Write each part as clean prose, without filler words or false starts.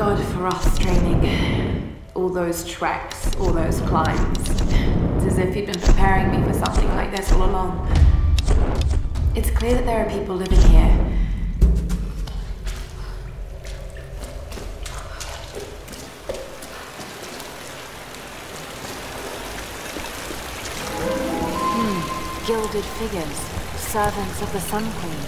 God for Roth's training. All those treks, all those climbs. It's as if he'd been preparing me for something like this all along. It's clear that there are people living here. Gilded figures, servants of the Sun Queen.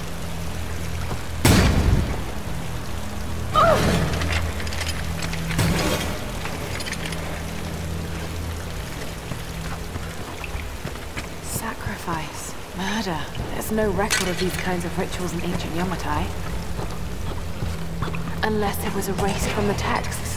Sacrifice, murder. There's no record of these kinds of rituals in ancient Yamatai. Unless it was erased from the texts.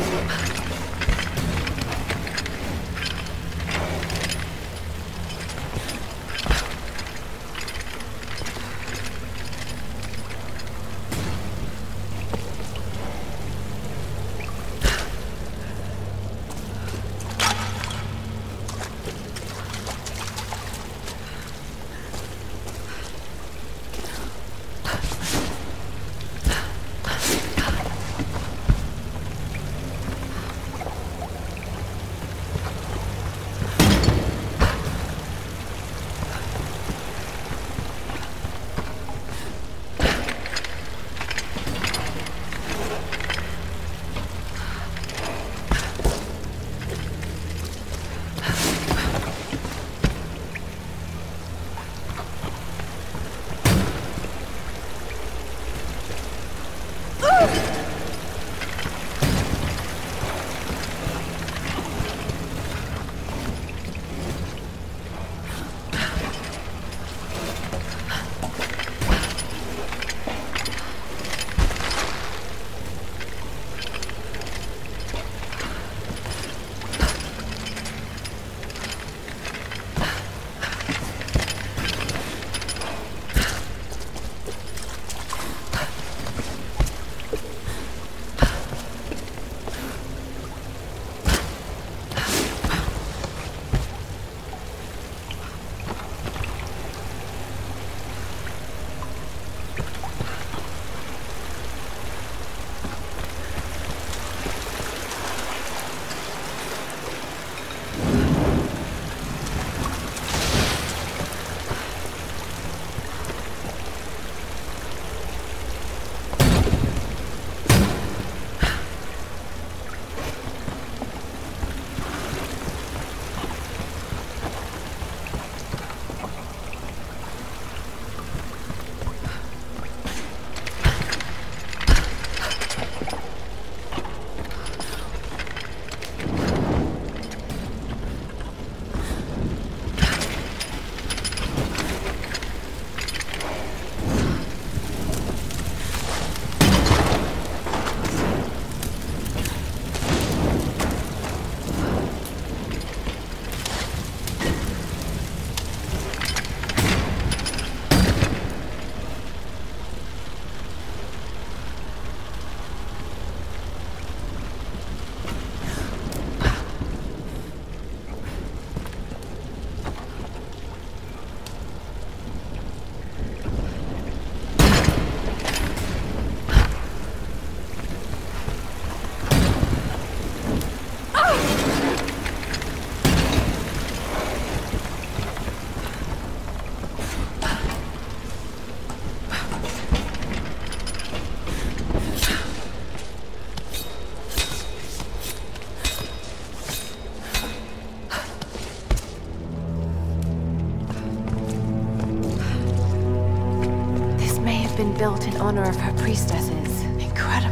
Been built in honor of her priestesses. Incredible.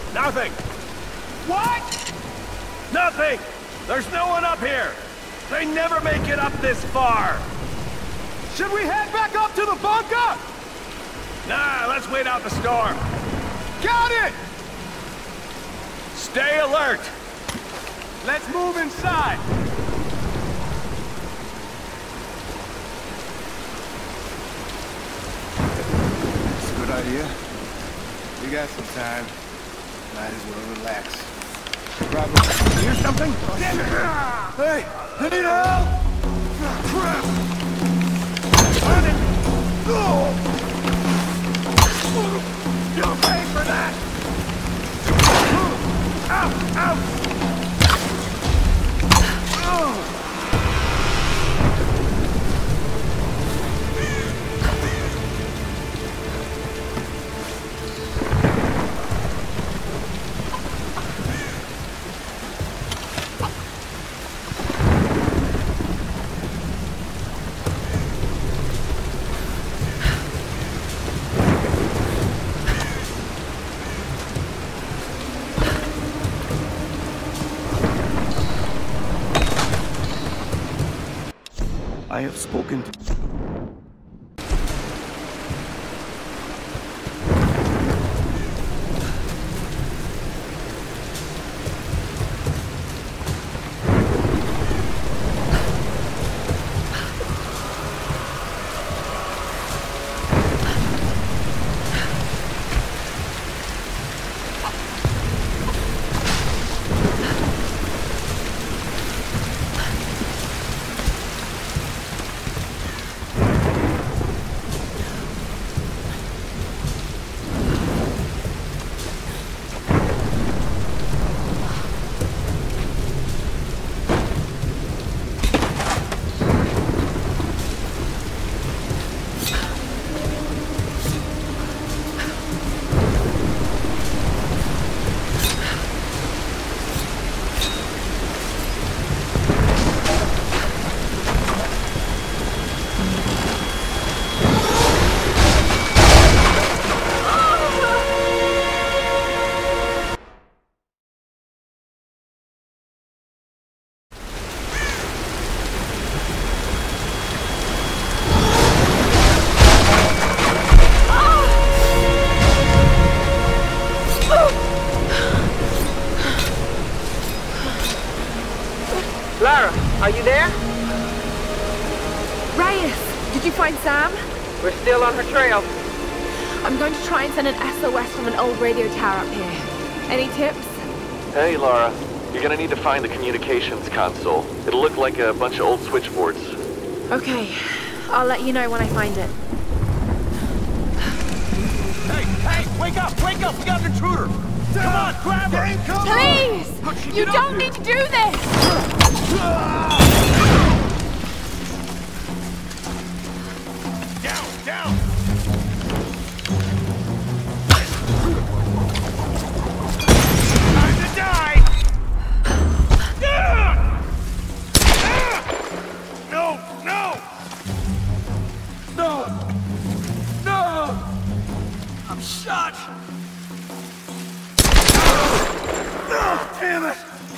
Nothing. What? Nothing! There's no one up here! They never make it up this far! Should we head back up to the bunker? Nah, let's wait out the storm. Got it! Stay alert! Let's move inside. It's a good idea. We got some time. Might as well relax. Probably. Hear something? Hey! I need help! Crap! Run it! You'll pay for that! Out! Out! I have spoken to... Lara, are you there? Reyes, did you find Sam? We're still on her trail. I'm going to try and send an SOS from an old radio tower up here. Any tips? Hey, Lara. You're gonna need to find the communications console. It'll look like a bunch of old switchboards. Okay, I'll let you know when I find it. Hey! Wake up! Wake up! We got an intruder! Come on, grab her! Please! You don't need to do this! Down! Down! Time to die! No! No! No! No! I'm shot! Damn it!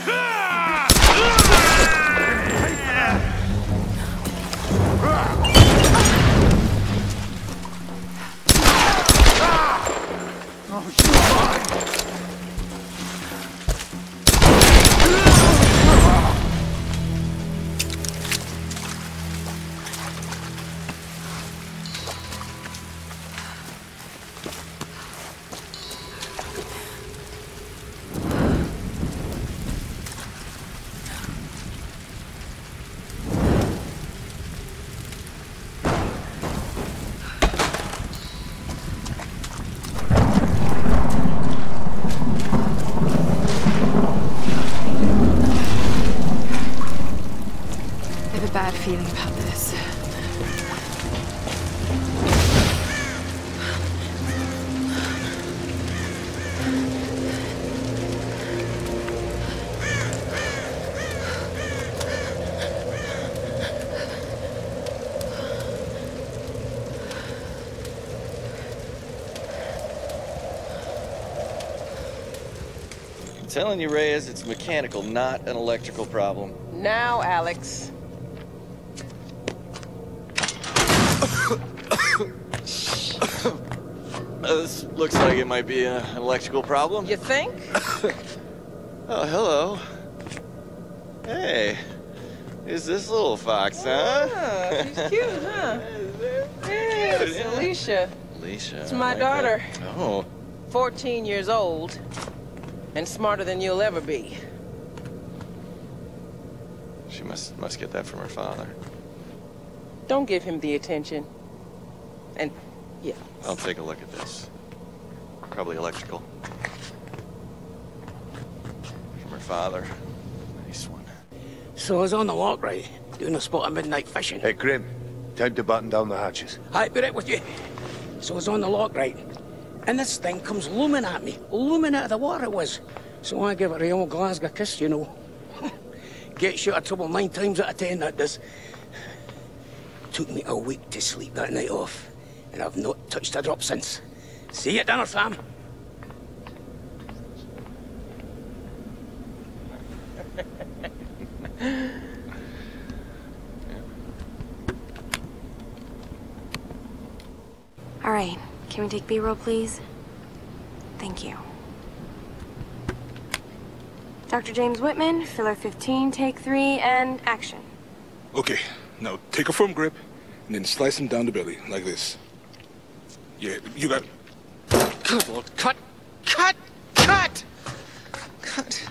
Bad feeling about this. telling you, Reyes, it's mechanical, not an electrical problem. Now, Alex. This looks like it might be an electrical problem. You think? Oh, hello. Hey, who's this little fox, huh? Oh, she's cute, huh? Yes, Alicia. Alicia. It's my daughter. That. Oh. 14 years old. And smarter than you'll ever be. She must get that from her father. Don't give him the attention. And, yeah. I'll take a look at this. Probably electrical. From her father. Nice one. So I was on the lock, right? Doing a spot of midnight fishing. Hey, Grim. Time to button down the hatches. I'd be right with you. So I was on the lock, right? And this thing comes looming at me. Looming out of the water it was. So I give it a old Glasgow kiss, you know. Gets you out of trouble 9 times out of 10, that does. Took me a week to sleep that night off. And I've not touched a drop since. See you at dinner, fam. All right, can we take B-roll, please? Thank you. Dr. James Whitman, filler 15, take 3, and action. Okay, now take a firm grip, and then slice him down the belly, like this. Yeah, you got it. Good Lord, cut! Cut! Cut! Cut!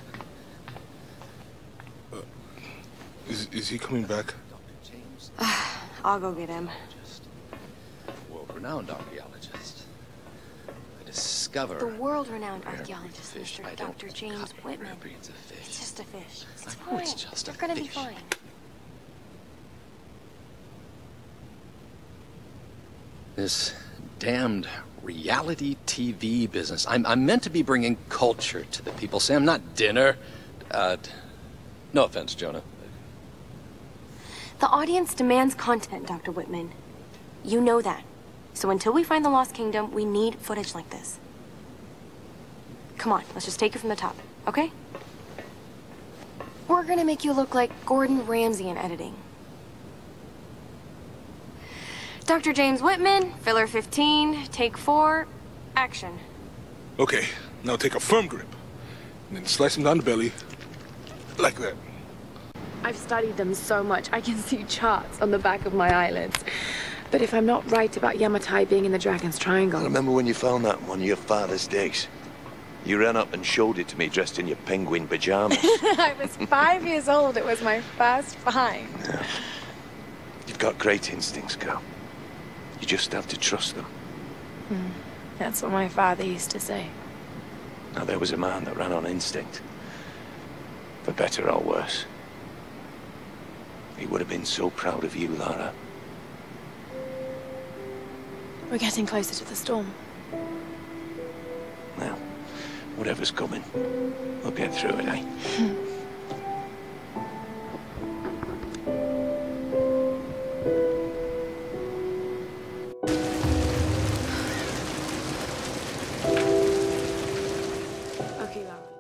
Is he coming back? I'll go get him. World-renowned archaeologist. I discover... The world-renowned archaeologist, fish. Mr. Dr. James Whitman. Breeds of fish. It's just a fish. It's I know fine. it's just You're a gonna be fish. fine. This damned reality TV business. I'm meant to be bringing culture to the people, Sam, not dinner. No offense, Jonah. The audience demands content, Dr. Whitman. You know that. So until we find the Lost Kingdom, we need footage like this. Come on, let's just take it from the top, okay? We're gonna make you look like Gordon Ramsay in editing. Dr. James Whitman, filler 15, take 4, action. Okay, now take a firm grip, and then slice him down the belly, like that. I've studied them so much, I can see charts on the back of my eyelids. But if I'm not right about Yamatai being in the Dragon's Triangle... I remember when you found that on one of your father's digs. You ran up and showed it to me dressed in your penguin pajamas. I was 5 years old. It was my first find. Yeah. You've got great instincts, girl. You just have to trust them. That's what my father used to say. Now, there was a man that ran on instinct. For better or worse. He would have been so proud of you, Lara. We're getting closer to the storm. Now, whatever's coming, we'll get through it, eh? Okay, Lara.